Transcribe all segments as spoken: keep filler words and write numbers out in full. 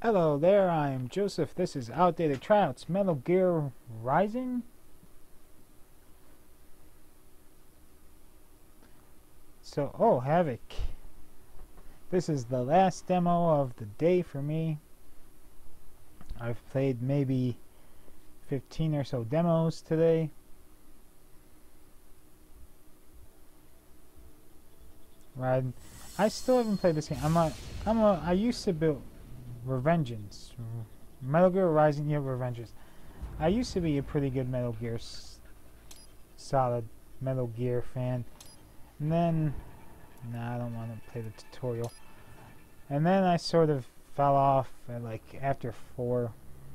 Hello there, I am Joseph. This is Outdated Tryouts Metal Gear Rising. So, oh, Havoc. This is the last demo of the day for me. I've played maybe fifteen or so demos today. Right. I still haven't played this game. I'm a, I'm a, I used to build Revengeance. Metal Gear Rising, yeah, Revengeance. I used to be a pretty good Metal Gear, solid Metal Gear fan. And then, nah, I don't want to play the tutorial. And then I sort of fell off at like after four.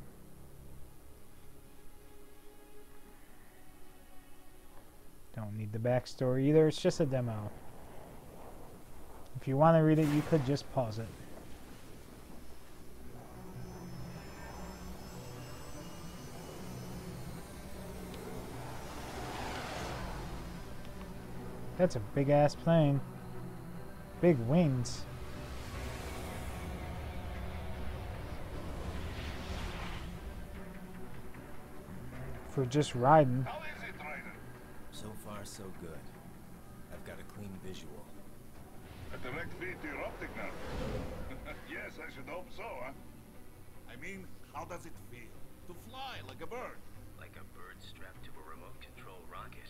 Don't need the backstory either, it's just a demo. If you want to read it, you could just pause it. That's a big ass plane. Big wings. For just riding. How is it, Ryder? So far, so good. I've got a clean visual. A direct feed to your optic nerve. Yes, I should hope so, huh? I mean, how does it feel? To fly like a bird? Like a bird strapped to a remote control rocket.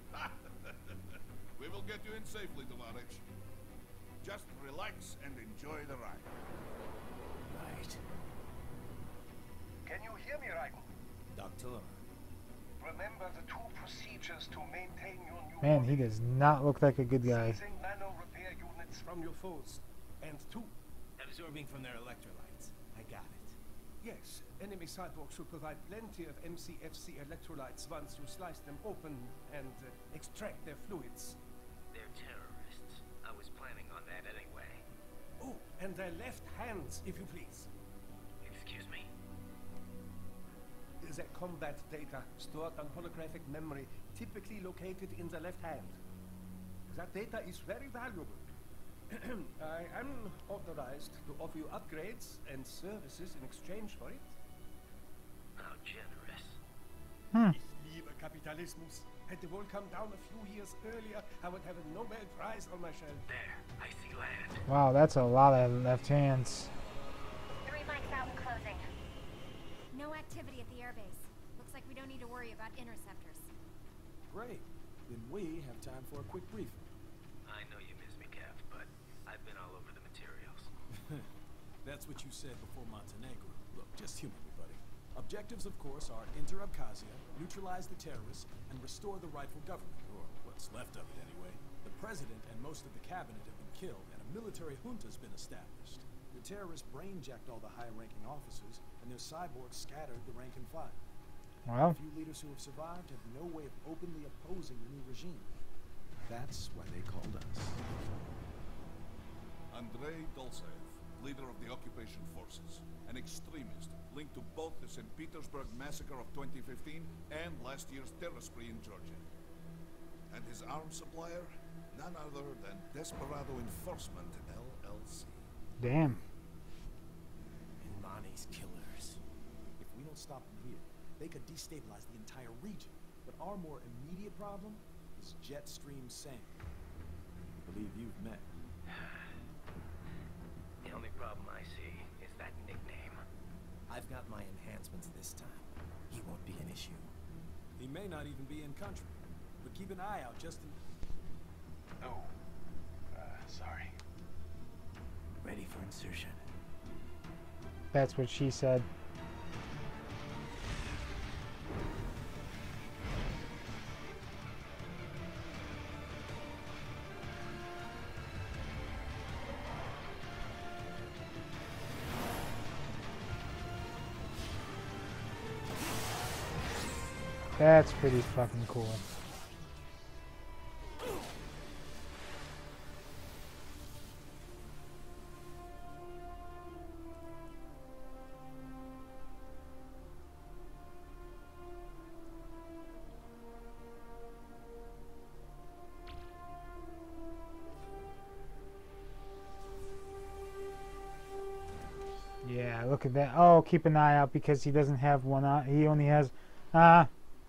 We will get you in safely, Tovarich. Just relax and enjoy the ride. Right. Can you hear me, Raiden? Doctor. Remember the two procedures to maintain your new Man, he body. does not look like a good guy. Seizing nano repair units from your foes. And two, Absorbing from their electrolytes. I got it. yes, enemy cyborgs should provide plenty of M C F C electrolytes once you slice them open and uh, extract their fluids. They're terrorists. I was planning on that anyway. Oh, and their left hands, if you please. Excuse me? The combat data stored on holographic memory, typically located in the left hand. That data is very valuable. I am authorized to offer you upgrades and services in exchange for it. How generous. Hmm. Ich liebe Kapitalismus. Had the world come down a few years earlier, I would have a Nobel Prize on my shelf. There, I see land. Wow, that's a lot of left hands. Three mics out and closing. No activity at the airbase. Looks like we don't need to worry about interceptors. Great. Then we have time for a quick briefing. I know you miss me, Cap, but I've been all over the materials. That's what you said before Montenegro. Look, just humor me, buddy. Objectives, of course, are enter Abkhazia, neutralize the terrorists, and restore the rightful government, or what's left of it anyway. The president and most of the cabinet have been killed, and a military junta's been established. The terrorists brain-jacked all the high-ranking officers, and their cyborgs scattered the rank and file. Well, The few leaders who have survived have no way of openly opposing the new regime. That's why they called us. Andrei Dolzaev, leader of the occupation forces. An extremist linked to both the Saint Petersburg massacre of twenty fifteen and last year's terror spree in Georgia. And his arms supplier? None other than Desperado Enforcement, L L C. damn. And Mani's killers. If we don't stop them here, they could destabilize the entire region. But our more immediate problem is Jetstream Sam. I believe you've met. The only problem I see is that nickname. I've got my enhancements this time. He won't be an issue. He may not even be in country. But keep an eye out just in... Oh, uh, sorry. Ready for insertion. That's what she said. That's pretty fucking cool. Yeah, look at that. Oh, keep an eye out because he doesn't have one eye. He only has... Ah.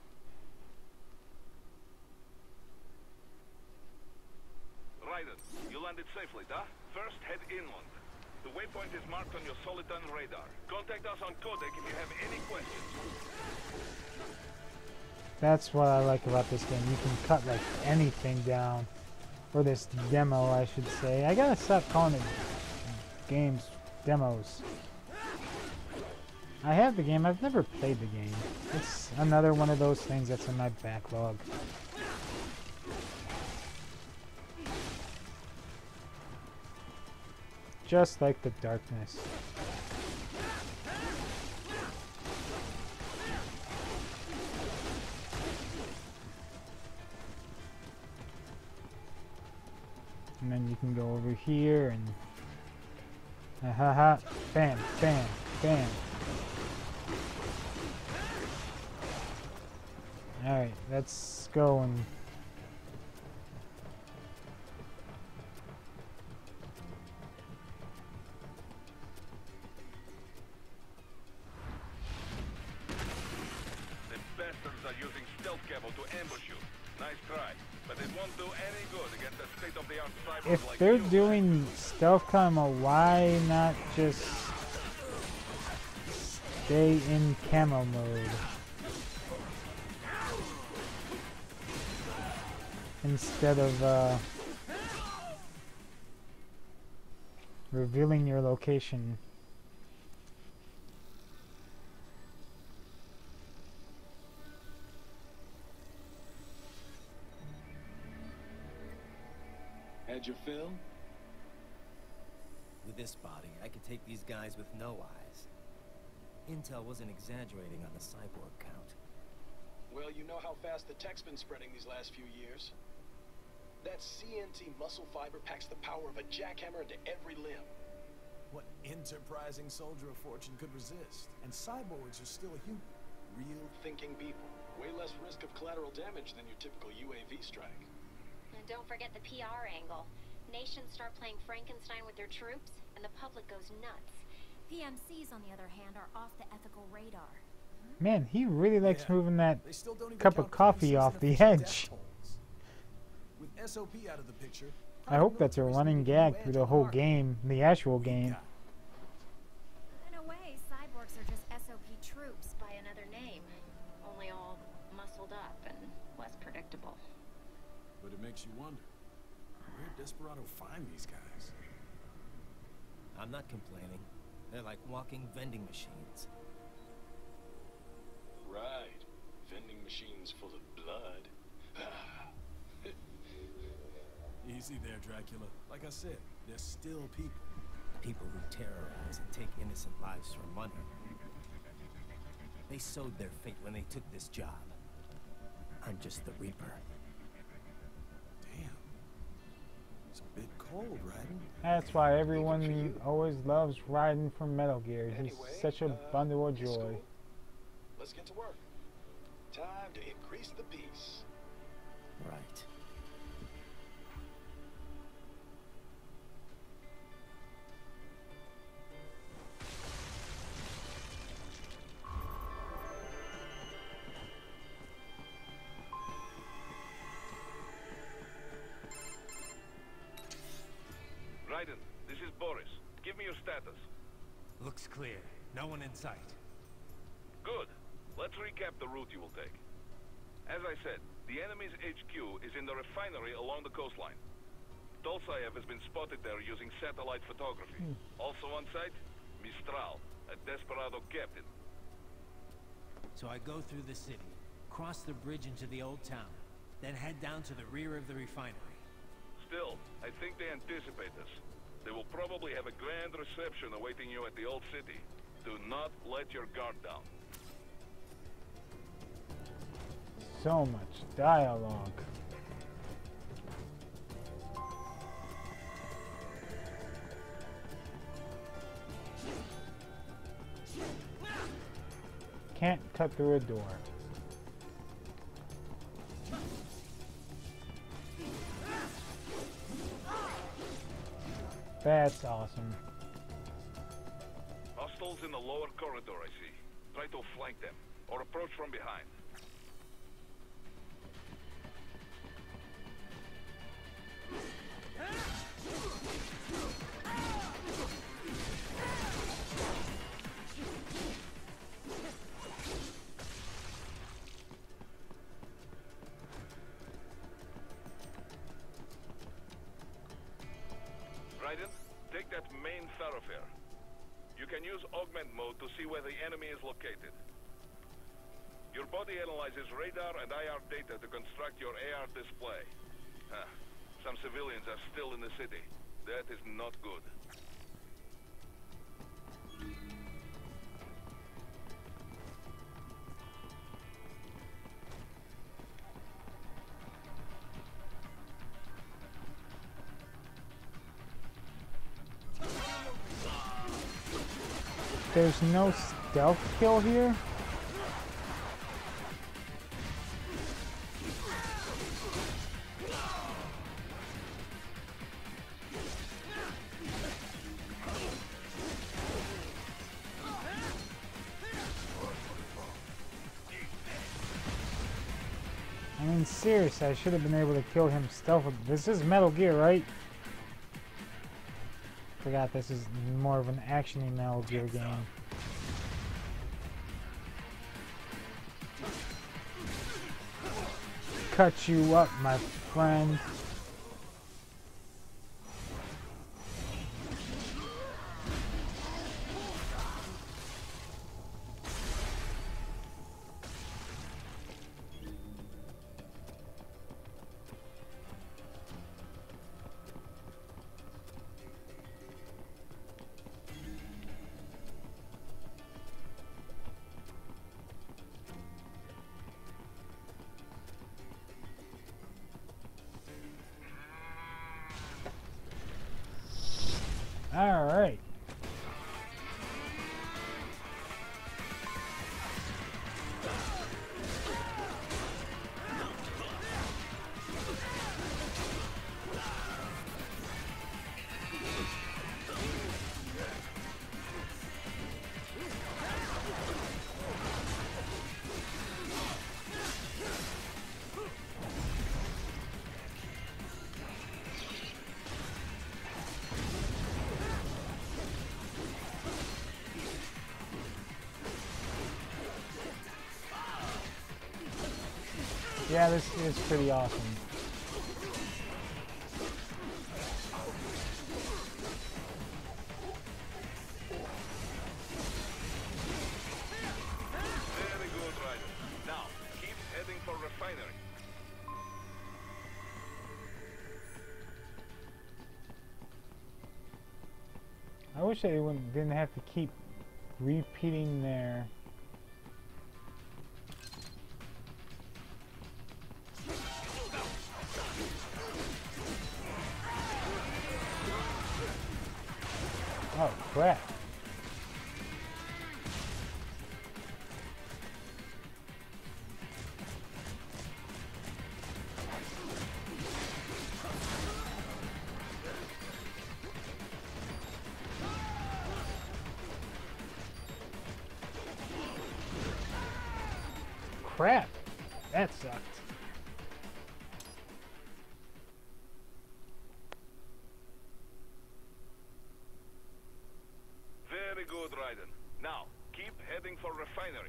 Raiden, you landed safely, da? First, head inland. The waypoint is marked on your Soliton radar. Contact us on Codec if you have any questions. That's what I like about this game. You can cut like anything down. Or this demo, I should say. I gotta stop calling it games demos. I have the game. I've never played the game. It's another one of those things that's in my backlog. Just like the darkness. And then you can go over here and ha ha ha, bam, bam, bam. Alright, let's go and The bastards are using stealth camo to ambush you. Nice try, but it won't do any good against a state-of-the-art cyber if like they're you. doing stealth camo, why not just stay in camo mode instead of uh, revealing your location? Had your fill? With this body, I could take these guys with no eyes. Intel wasn't exaggerating on the cyborg count. Well, you know how fast the tech's been spreading these last few years. That C N T muscle fiber packs the power of a jackhammer into every limb. What enterprising soldier of fortune could resist? And cyborgs are still human. Real Thinking people. Way less risk of collateral damage than your typical U A V strike. And don't forget the P R angle. Nations start playing Frankenstein with their troops, and the public goes nuts. P M Cs, on the other hand, are off the ethical radar. Man, he really likes Yeah. moving that They still don't even cup of count coffee P M Cs off in the official death edge. tolls. With S O P out of the picture, I hope that's a military's running making gag new through edge the on whole market. game, the actual We game. got In a way, cyborgs are just S O P troops. By another name, only all muscled up and less predictable. But it makes you wonder, where'd Desperado find these guys? I'm not complaining. They're like walking vending machines. Right. Vending machines full of blood. Easy there, Dracula. Like I said, they're still people. People who terrorize and take innocent lives for money. They sowed their fate when they took this job. I'm just the Reaper. Damn. It's a bit cold, Raiden. That's why Even for everyone you. always loves Raiden from Metal Gear. He's Anyway, such a uh, bundle of it's joy. cool. Let's get to work. Time to increase the peace. Right. Raiden, this is Boris. Give me your status. Looks clear. No one in sight. Good. Let's recap the route you will take. As I said, the enemy's H Q is in the refinery along the coastline. Dolzaev has been spotted there using satellite photography. Also on site, Mistral, a Desperado captain. So I go through the city, cross the bridge into the old town, then head down to the rear of the refinery. Still, I think they anticipate us. They will probably have a grand reception awaiting you at the old city. Do not let your guard down. So much dialogue. Can't cut through a door. That's awesome. I'll Hostiles in the lower corridor, I see. Try to flank them, or approach from behind. Raiden, take that main thoroughfare. You can use augment mode to see where the enemy is located. Your body analyzes radar and I R data to construct your A R display. Huh. Some civilians are still in the city. That is not good. There's no stealth kill here? I mean, seriously, I should have been able to kill him stealth. This is Metal Gear, right? Forgot this is more of an action-y Metal Gear game. Cut you up, my friend. All right. Yeah, this is pretty awesome. Very good, Raiden. Now, keep heading for refinery. I wish they wouldn't, didn't have to keep repeating their... Oh, crap. Crap. That sucked. Very good, Raiden. Now, keep heading for refinery.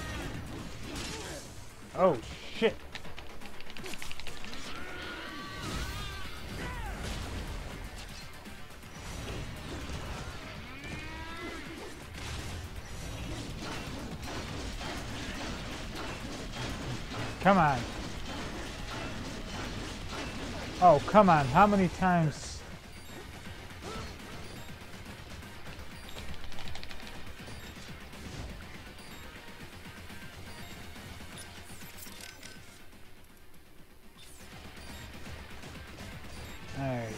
Oh, shit. Come on. Oh, come on. How many times? Alright.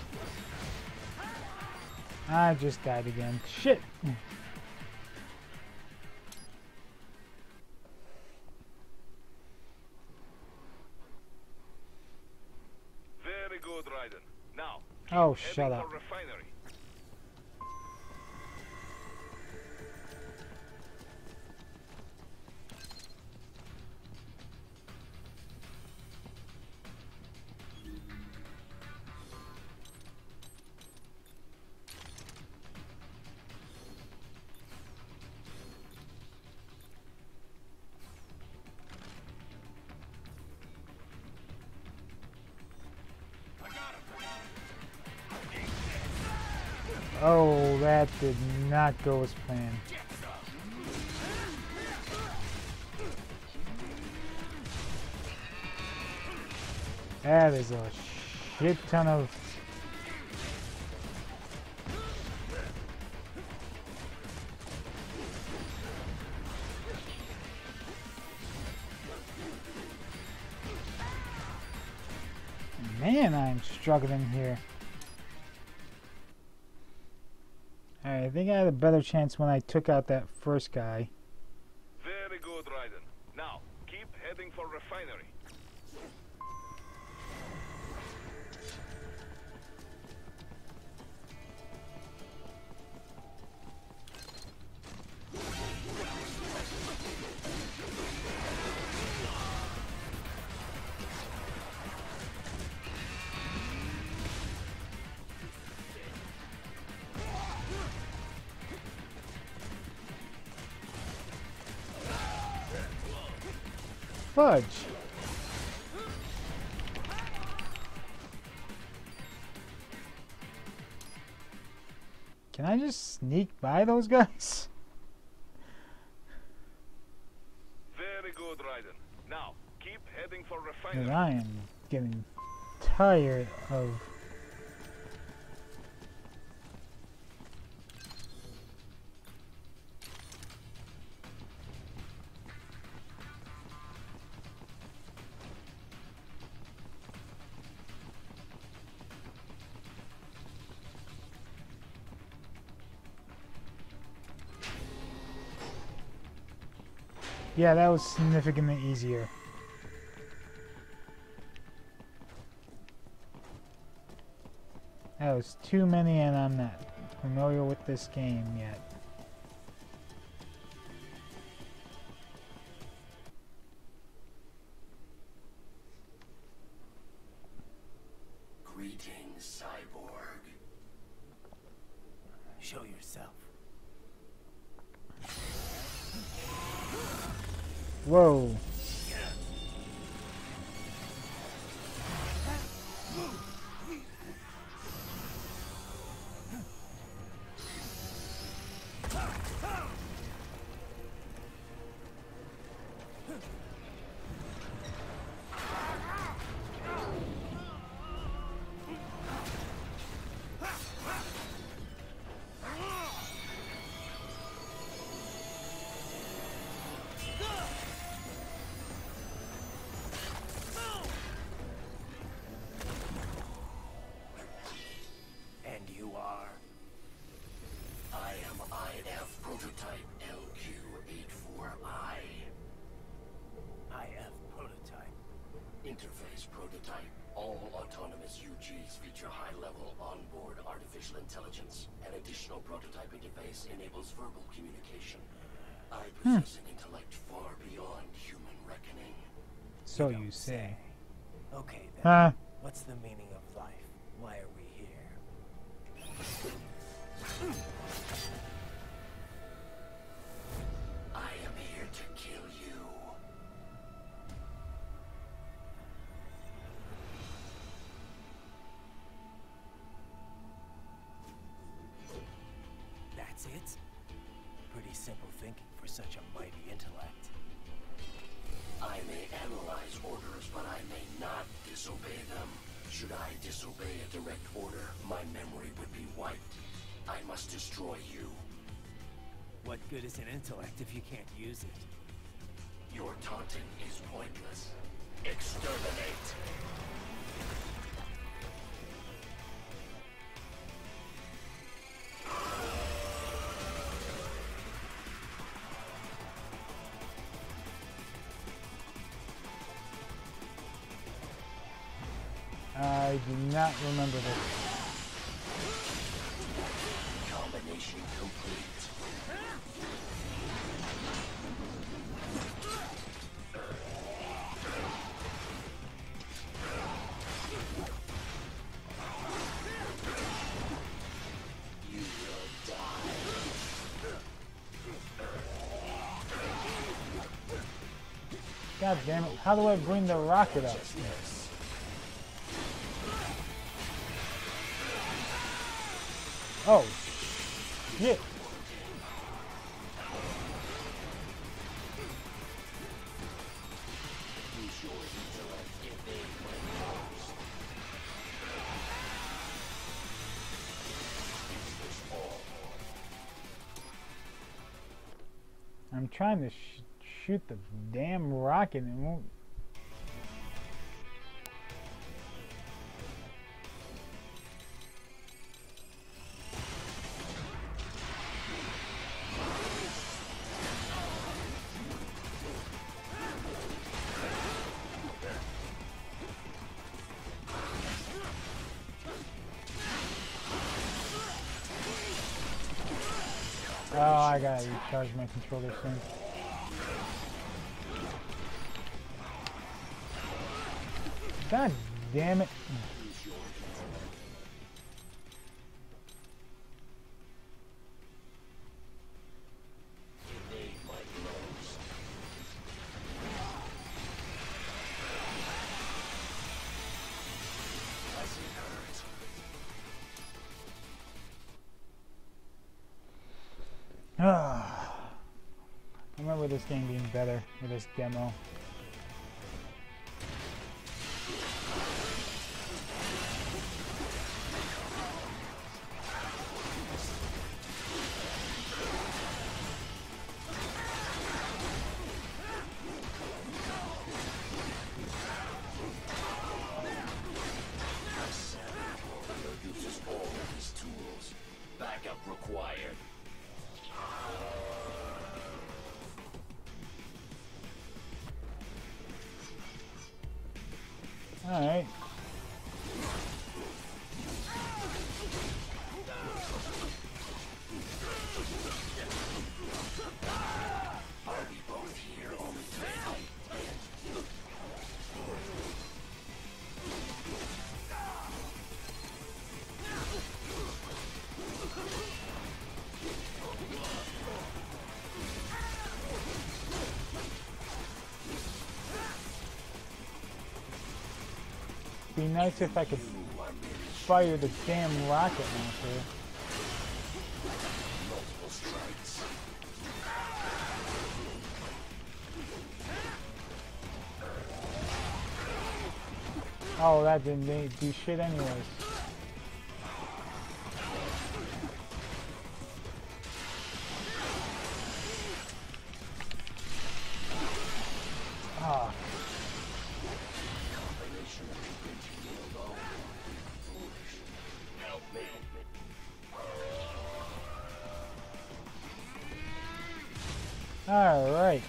I just died again. Shit! Very good, Raiden. Now, Oh, keep shut heading up. for refinery. Oh, that did not go as planned. That is a shit ton of... Man, I'm struggling here. Alright, I think I had a better chance when I took out that first guy. Very good, Raiden. Now, keep heading for refinery. Fudge! Can I just sneak by those guys? Very good, Raiden. Now, keep heading for 'Cause refinery. I am getting tired of... Yeah, that was significantly easier. That was too many and I'm not familiar with this game yet. Greetings, cyborg. Show yourself. Whoa. And you are? I am I F prototype L Q eighty-four I. I F prototype. Interface prototype. All autonomous U Gs feature high-level onboard artificial intelligence. An additional prototype interface enables verbal communication. I possess an intellect far beyond human reckoning. So you say. Okay then. Huh? What's the meaning of life? Why are we here? I am here to kill you. That's it? Pretty simple thinking for such a mighty intellect. I may analyze orders, but I may not disobey them. Should I disobey a direct order, my memory would be wiped. I must destroy you. What good is an intellect if you can't use it? Your taunting is pointless. Exterminate! I do not remember this. Combination complete. You will die. God damn it, how do I bring the rocket up? Oh, shit. I'm trying to sh shoot the damn rocket and it won't. Oh, I gotta recharge my controller soon. God damn it. I remember this game being better with this demo. Uses all of his tools. Backup required. Alright. Are we both here only to fight? Be nice if I could fire the damn rocket launcher. Multiple strikes. Oh, that didn't do shit anyways. Ah. Help me. All right.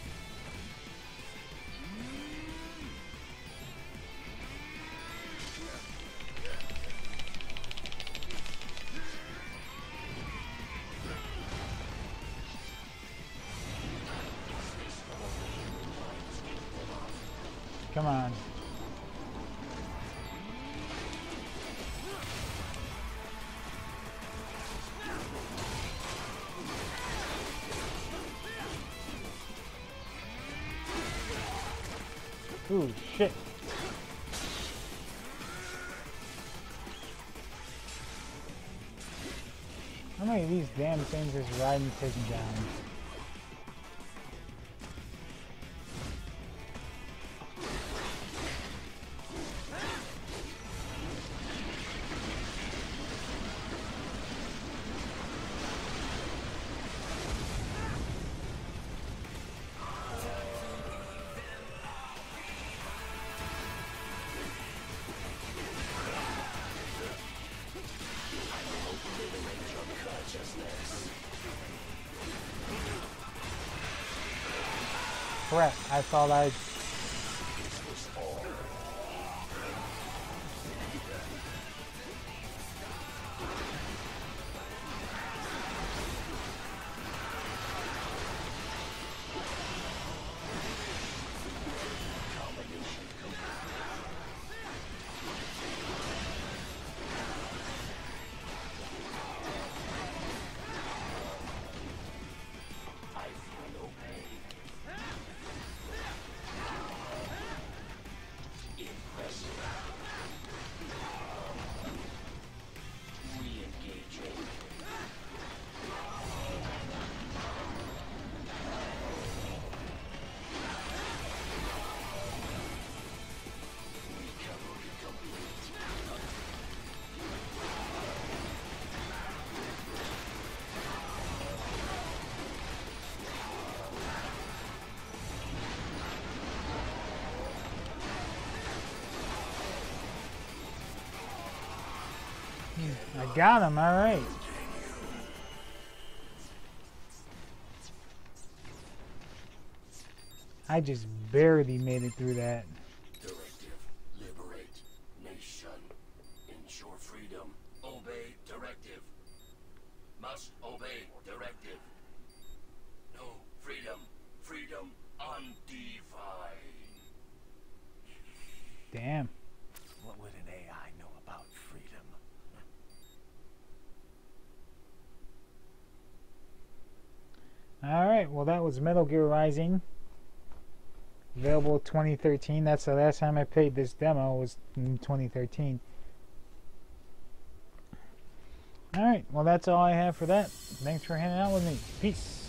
Come on. Ooh, shit. How many of these damn things is Raiden taking down? threat. I thought I'd... I got him, alright. I just barely made it through that. Directive. Liberate. Nation. Ensure freedom. Obey directive. Must obey directive. No freedom. Freedom undefined. Damn. What would an A I know about freedom? Alright, well that was Metal Gear Rising. Available twenty thirteen. That's the last time I played this demo, was in twenty thirteen. Alright, well that's all I have for that. Thanks for hanging out with me. Peace.